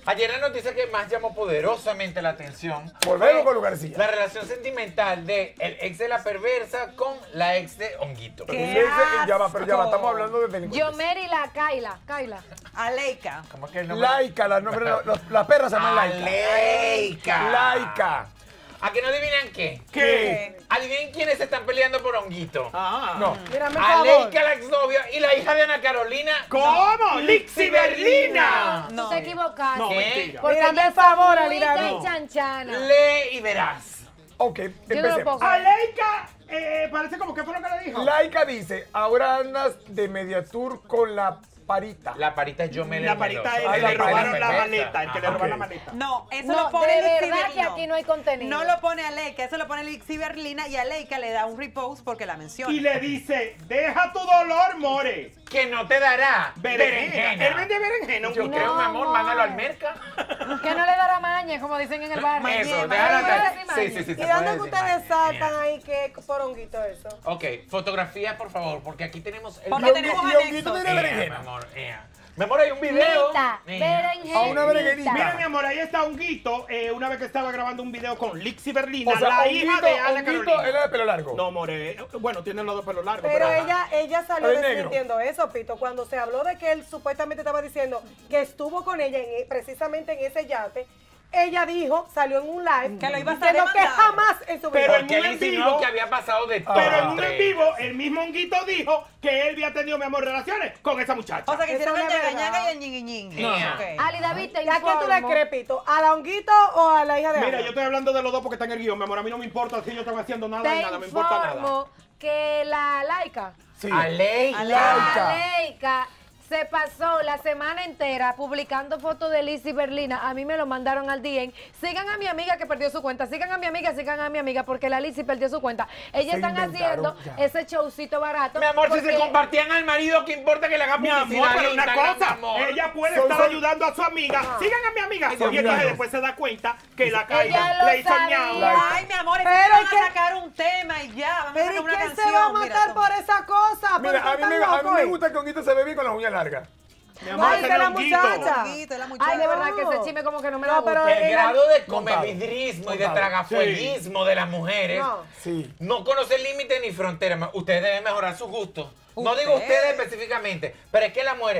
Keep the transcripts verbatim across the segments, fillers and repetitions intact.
Ayer la noticia que más llamó poderosamente la atención. Volvemos con Luis García. La relación sentimental de el ex de la perversa con la ex de Honguito. ¿Qué? Ese- ya va, pero ya va, estamos hablando de delincuentes. Yomer y la Kaila. Kaila. Aleika. ¿Cómo es que el nombre? Laica, la, nombre, la, la- la perra se llama Laica. Aleika. Laica. ¿A que no adivinan qué? ¿Qué? Adivinen quiénes se están peleando por Honguito. Ah. No. Mírame, por favor. Aleika, la exnovia, y la hija de Ana Carolina. ¿Cómo? ¡Lixi Berlina! Tú No. te equivocaste. No, ¿Qué? mentira. Porque Mírame ella el favor, es Alida. bonita y No. chanchana. Lee y verás. Ok, Yo no lo empecemos. puedo creer. Aleika, eh, parece como que fue lo que le dijo. Laica dice, ahora andas de Mediatour con la parita. La parita es Yomel La el parita meloso. es Ah, el la que le robaron parita la perversa. maleta, el que le Ajá. robaron la Ok. maleta. No, eso No, lo pone de Lixi verdad que Berlina. aquí no hay contenido. No lo pone Aleika, eso lo pone Lixi Berlina y Aleika le da un repost porque la menciona. Y le dice, deja tu dolor, more. Que no te dará Berenjena. Él vende berenjena. un Yo gusto. creo, mi amor, amor. mándalo al merca. Que no le dará maña, como dicen en el barrio. Eso, Mañema, déjala mañema. estar. Sí, sí, sí. ¿Y se dónde puede que decir ustedes maña. saltan ahí que poronguito eso? Ok, fotografía, por favor, porque aquí tenemos el... Porque Y tenemos Honguito- y Honguito anexos. tiene Ea, mi berenjena. amor, ea. Mi amor, hay un video. Nita, Ea. berenjena. A una berenjenita. Mira, mi amor, ahí está Honguito, eh, una vez que estaba grabando un video con Lixi Berlina, O sea, la Honguito, hija de Ana Honguito, Carolina. él es de pelo largo. No, more, bueno, tiene los dos pelos largos. Pero ajá. ella, ella salió El negro. desmintiendo eso, Pito, cuando se habló de que él supuestamente estaba diciendo que estuvo con ella en- precisamente en ese yate. Ella dijo, salió en un live, Que lo iba a estar diciendo que demandando. jamás en su vida. Pero en Porque un él en insinuó vivo, que había pasado de todo. pero en un entre en vivo, el mismo Honguito dijo que él había tenido, mi amor, relaciones con esa muchacha. O sea que Eso hicieron no el es verdad. ñaga-ñaga y el ñingui-ñingui. No. Ok. Ali David te ¿Y a quién tú le informo. crees, Pito? ¿A la Honguito o a la hija de Mira, Ana? yo estoy hablando de los dos porque están en el guión, mi amor. A mí no me importa si ellos están haciendo nada Te y nada, me importa nada. informo que la laica, Sí. Aleika. Laica. la laica, se pasó la semana entera publicando fotos de Lizzy Berlina. A mí me lo mandaron al D M. Sigan a mi amiga que perdió su cuenta. Sigan a mi amiga, sigan a mi amiga porque la Lizzy perdió su cuenta. Ellas Se están inventaron haciendo ya. ese showcito barato. Mi amor, si porque- se compartían al marido, ¿qué importa que le haga Mi publicidad amor, en pero una Instagram, cosa, mi amor? ella puede Son- estar son- ayudando a su amiga. Sigan a mi amiga. Dios Y entonces mío. después se da cuenta que la Ella caída lo le hizo sabía. ñao. Ay, mi amor, es que Pero van es a que- sacar un tema y ya. Vamos a Pero sacar ¿y una quién canción. se va a mira, matar toma. por esa cosa? Mira, ¿Por a qué mí, me, tan a mí loco, me eh? gusta que Honguito se ve bien con las uñas largas. Mi amor, Ay, ese de es la Honguito. muchacha. Honguito, la muchacha. Ay, de verdad que ese chisme como que no me No, la gusta. pero El ella- grado de Montado. comevidrismo y de Montado. tragafueguismo de las mujeres No. no, Sí. conoce límites ni fronteras. Ustedes deben mejorar sus gustos. No digo Ustedes. ustedes específicamente, pero es que las mujeres,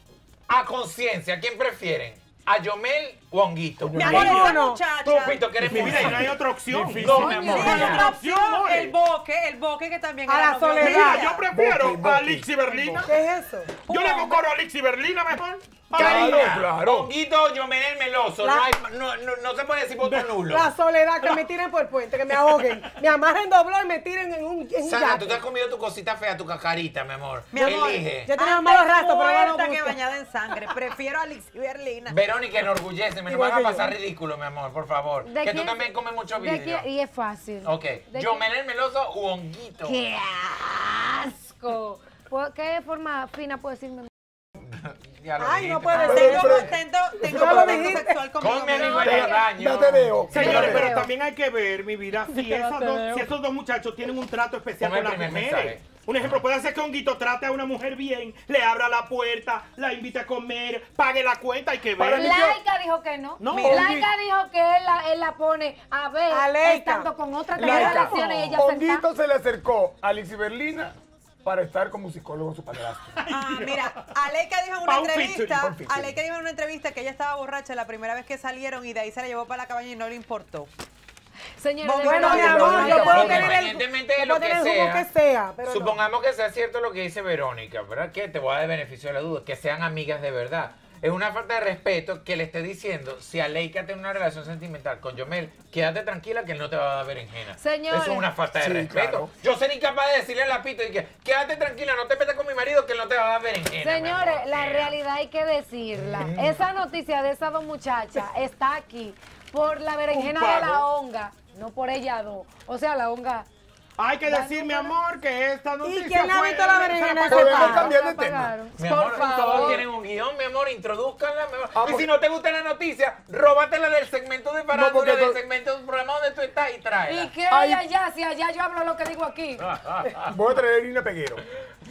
a conciencia, ¿a quién prefieren? ¿A Yomel o a Honguito? Mi amor, Ninguno. esa muchacha. Tú, Pito, que eres Mi vida, y no hay mujer. otra opción. Difícil. No, mi Sí, amor. hay ya. otra opción, more. el boque, el boque que también A era la novio de soledad. Mira, ella. yo prefiero Boqui, a boqui. Lixi Berlina. ¿Qué es eso? Yo le hago coro a Lixi Berlina mejor. Karina, Claro, claro. Honguito, Yomel el meloso. La- No, hay, no, no, no se puede decir voto nulo. La soledad, que me tiren por el puente, que me ahoguen. Me amarren dobló y me tiren en un, en un Sana, yate. tú te has comido tu cosita fea, tu cacarita, mi amor. Mi amor, Elige. Ya tenemos Antes malos rastros, pero no nos muerta que gusta. bañada en sangre. Prefiero a Lixi Berlina. Verónica, enorgulléceme, no Igual van a que yo. pasar ridículo, mi amor, por favor. ¿De Que tú quién- también comes mucho de vidrio. quién- Y es fácil. Ok, ¿De Yomel el meloso u Honguito. ¡Qué asco! ¿Por ¿Qué forma fina puede decirme? Ya lo Ay, dijiste, no puede mamá. ser. Tengo Pero- contento, tengo Eso lo contacto dijiste. sexual conmigo. Con mi misma. amigo en el baño. Ya te veo. Señores, Yo pero creo. también hay que ver, mi vida, si, esas dos, si esos dos muchachos tienen un trato especial Ponme con el las primer mujeres. mensaje. Un ejemplo, puede ser que Honguito trate a una mujer bien, le abra la puerta, la invite a comer, pague la cuenta, hay que Para ver. mí- Laika dijo que no. No. Laika dijo que él la, él la pone a ver, Aleika. estando con otra que tiene Laica. relaciones y ella sentada. Honguito se le acercó a Lixi Berlina para estar como psicólogo en su padrastro. Ah, mira, Aleika dijo en una Pa' un featuring, entrevista, pa' un featuring. Aleika dijo en una entrevista que ella estaba borracha la primera vez que salieron y de ahí se la llevó para la cabaña y no le importó. Señores, de Bueno, verdad, mi de amor, verdad, yo de puedo verdad. tener el, Independientemente de yo lo puedo que tener el jugo sea, que sea, pero no. Supongamos que sea cierto lo que dice Verónica, ¿verdad? Que te voy a dar beneficio de la duda, que sean amigas de verdad. Es una falta de respeto que le esté diciendo, si Aleika tiene una relación sentimental con Yomel, quédate tranquila que él no te va a dar berenjena. Señores. Eso es una falta de Sí, respeto. claro. Yo ser incapaz de decirle a la pito y que quédate tranquila, no te metas con mi marido que él no te va a dar berenjena. mi Señores, amor. la Eh. realidad hay que decirla. Esa noticia de esas dos muchachas está aquí por la berenjena Un de la pago. honga, no por ella dos. O sea, la honga. Hay que decir, mi amor, que esta noticia quién le ha fue- visto la se berenjena pasó ese de Podemos pago? mano. cambiar de La tema. pagaron. Mi Por amor, todos favor. tienen un guión, mi amor, introduzcanla. mi amor. Ah, y porque- si no te gusta la noticia, róbatela del segmento de farándula, porque del to- segmento del programa donde tú estás y tráela. ¿Y qué Ay. hay allá? Si allá yo hablo lo que digo aquí. Voy a traer Irina Peguero.